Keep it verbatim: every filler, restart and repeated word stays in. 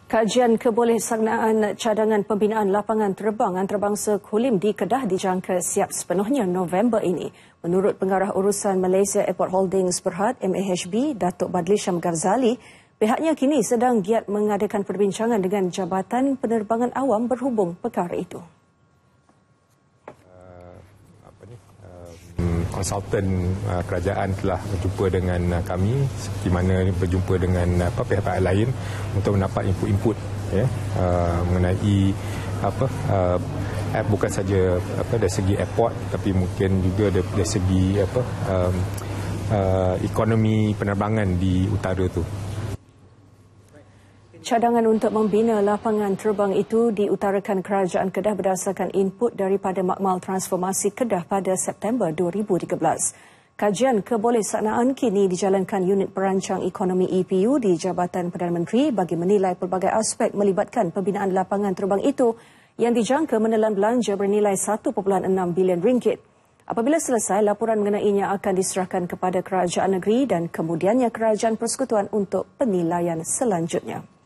Kajian kebolehsanaan cadangan pembinaan lapangan terbang antarabangsa Kulim di Kedah dijangka siap sepenuhnya November ini. Menurut Pengarah Urusan Malaysia Airport Holdings Berhad M A H B, Datuk Badli Syam Ghazali, pihaknya kini sedang giat mengadakan perbincangan dengan Jabatan Penerbangan Awam berhubung perkara itu. Konsultan uh, kerajaan telah berjumpa dengan uh, kami seperti mana berjumpa dengan uh, pihak-pihak lain untuk mendapat input-input ya uh, mengenai apa uh, bukan saja apa dari segi airport tapi mungkin juga dari, dari segi apa um, uh, ekonomi penerbangan di utara tu. Cadangan untuk membina lapangan terbang itu diutarakan Kerajaan Kedah berdasarkan input daripada Makmal Transformasi Kedah pada September dua ribu tiga belas. Kajian kebolehsanaan kini dijalankan Unit Perancang Ekonomi E P U di Jabatan Perdana Menteri bagi menilai pelbagai aspek melibatkan pembinaan lapangan terbang itu yang dijangka menelan belanja bernilai satu perpuluhan enam bilion ringgit. Apabila selesai, laporan mengenainya akan diserahkan kepada Kerajaan Negeri dan kemudiannya Kerajaan Persekutuan untuk penilaian selanjutnya.